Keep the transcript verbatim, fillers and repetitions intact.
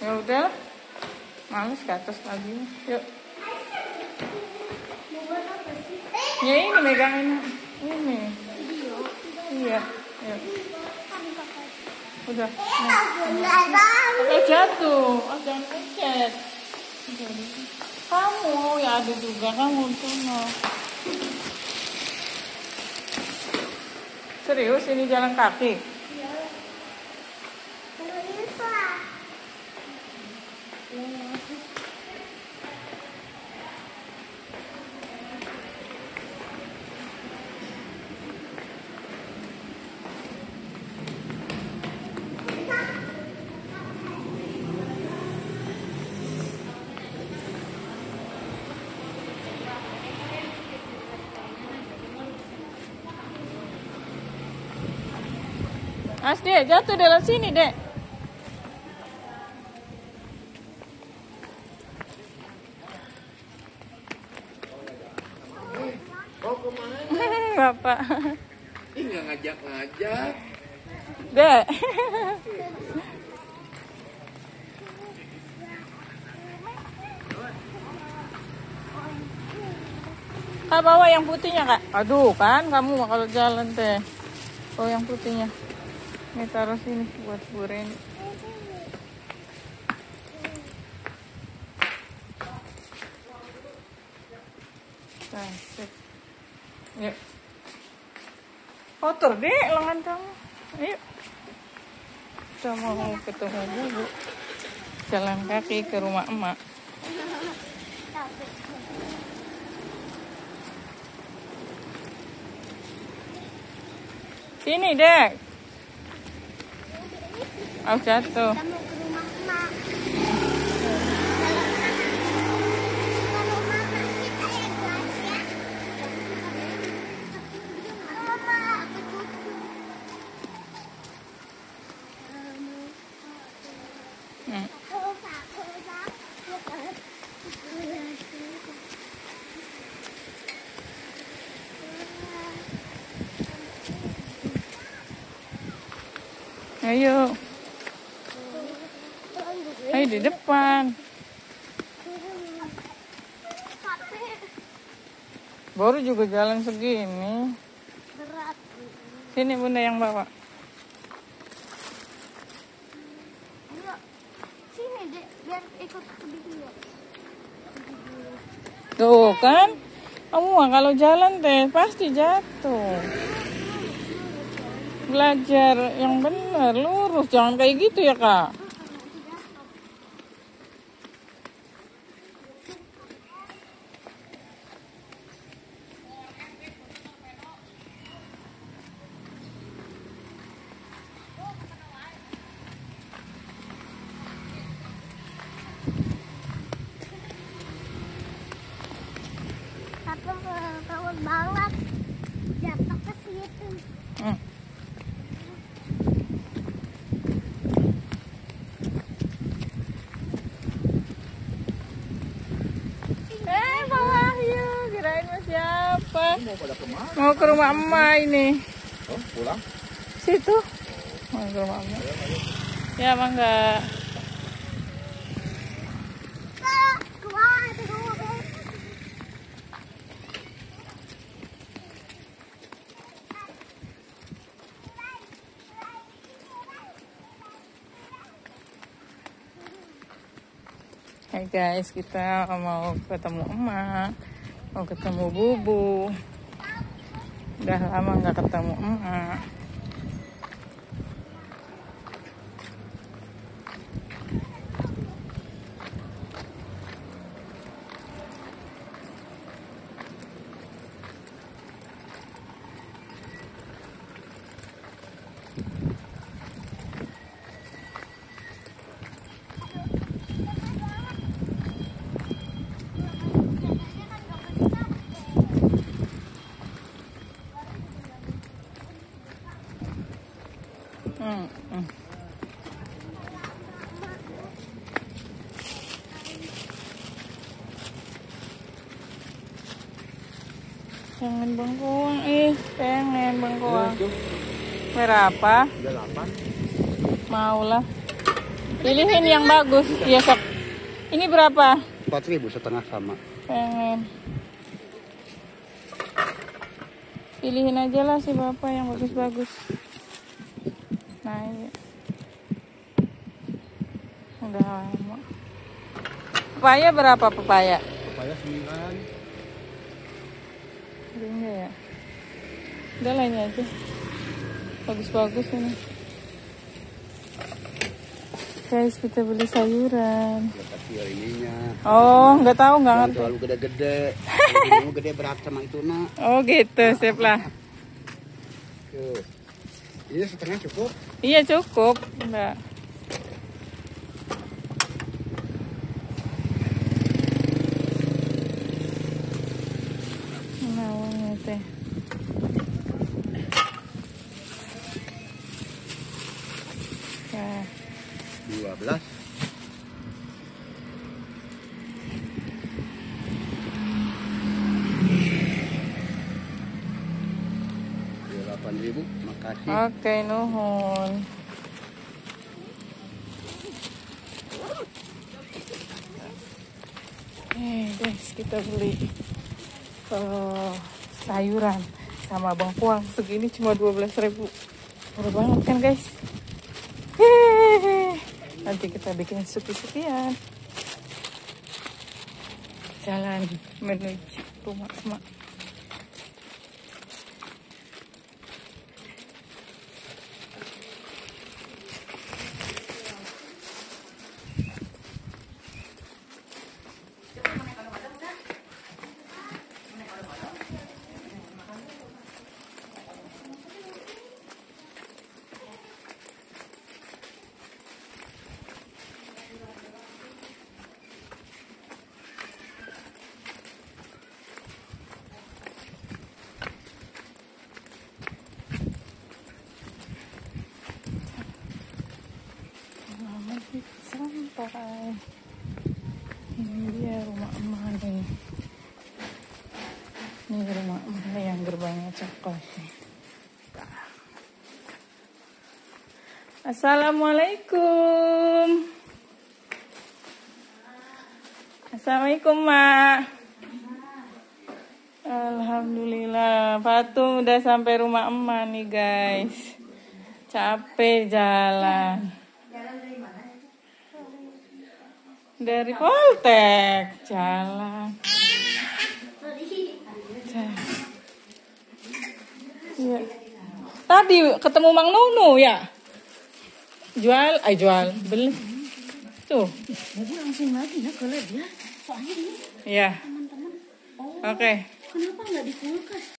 Ya udah, males ke atas lagi. Yuk. Ya ini megangin ini. Iya. Yuk. Udah. Pakai jatuh. Oh, jangan pencet. Kamu ya ada juga kamu tuh. Serius ini jalan kaki? Iya. Mas dek, jatuh dalam sini dek. Oh kemana? Bapak. Ih nggak ngajak-ngajak. Dek. Kak bawa yang putihnya kak. Aduh kan kamu kalau jalan teh. Oh yang putihnya. Ini taruh sini buat Bu Reni. Nah, sip. Yuk. Kotor deh lengan kamu. Ayo. Kita mau ketemu Bu. Jalan kaki ke rumah emak. Sini dek. Oh jatuh. Kita mau ke rumah emak. Hmm. Ayo. Ayo di depan. Baru juga jalan segini. Berat. Sini bunda yang bawa. Ayo, sini dek, biar ikut ke video. Tuh kan, kamu mah kalau jalan teh pasti jatuh. Belajar yang benar, lurus, jangan kayak gitu ya kak. Tapi takut banget jatuh ke situ. Hmm. Eh, Pak Wahyu, kirain mas siapa? Mau pada kemana? Mau ke rumah emak ini. Oh pulang? Situ. Mau ke rumah emak. Ya, Mangga. Keluar, keluar. Hai guys, kita mau ketemu emak, mau ketemu bubu. Udah lama nggak ketemu emak. Hmm, hmm. Pengen bengkuang, ih pengen bengkuang. Merah apa? Udah delapan. Mau lah. Pilihin yang bagus. Iya sok. Ini berapa? Empat ribu setengah sama. Pengen. Pilihin aja lah si bapak yang bagus-bagus. Nah ini. Udah lama. Pepaya berapa pepaya? Pepaya sembilan. Ada enggak ya? Udah lah ini aja. Bagus-bagus ini. Guys, kita beli sayuran. Ya, tapi ininya. Oh, nggak tahu, nggak Yang ngerti. terlalu gede-gede. Yang gede berat sama itu nak. Oh gitu, sip lah. Tuh. Ini setengah cukup. Iya cukup. Enggak. Nah, teh. Nah, Dua belas. Delapan ribu. Makasih. oke, nuhun. Eh, guys, kita beli uh, sayuran sama bengkuang segini cuma dua belas ribu. Murah banget kan, guys? Hehehe. Nanti kita bikin suki-sukian. Jalan menuju rumah emak. Sampai ini dia rumah emak nih. Ini rumah emak yang gerbangnya coklat nih. Assalamualaikum. Assalamualaikum mak. Alhamdulillah, Fatum udah sampai rumah emak nih guys. Capek jalan. Dari Poltek jalan. Ya. Tadi ketemu Mang Nunu ya. Jual, ay jual, beli. Tuh. Jadi langsung lagi ya kalau dia. Soalnya ini Iya. teman-teman. Oh, Oke. kenapa nggak di kulkas?